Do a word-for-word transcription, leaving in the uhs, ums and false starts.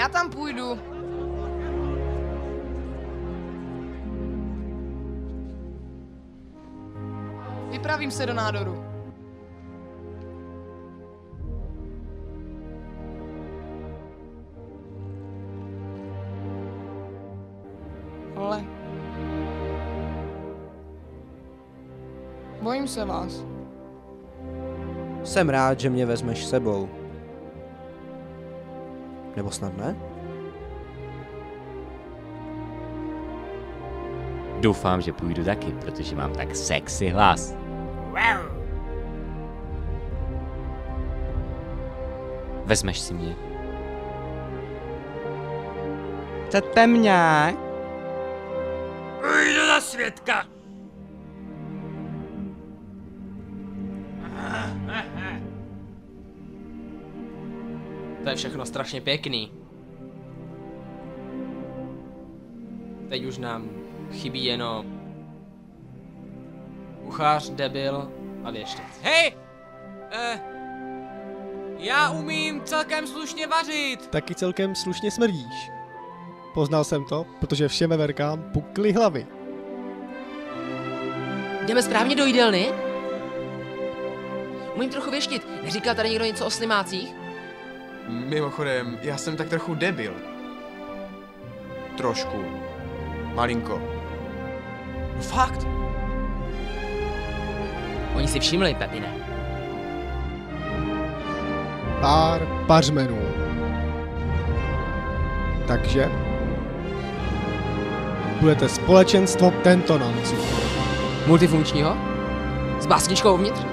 Já tam půjdu. Vypravím se do nádoru. Ale... Bojím se vás. Jsem rád, že mě vezmeš s sebou. Nebo snad ne? Doufám, že půjdu taky, protože mám tak sexy hlas. Vezmeš si mě? Chcete mě? Půjdu za svědka! To je všechno strašně pěkný. Teď už nám chybí jenom kuchař, debil a věštec. Hej! Eh, já umím celkem slušně vařit. Taky celkem slušně smrdíš. Poznal jsem to, protože všem veverkám pukly hlavy. Jdeme správně do jídelny? Umím trochu věštit. Neříkal tady někdo něco o slimácích? Mimochodem, já jsem tak trochu debil. Trošku. Malinko. Fakt? Oni si všimli, Pepine. Pár pařmenů. Takže budete společenstvo tentonanců. Multifunkčního? S básničkou uvnitř?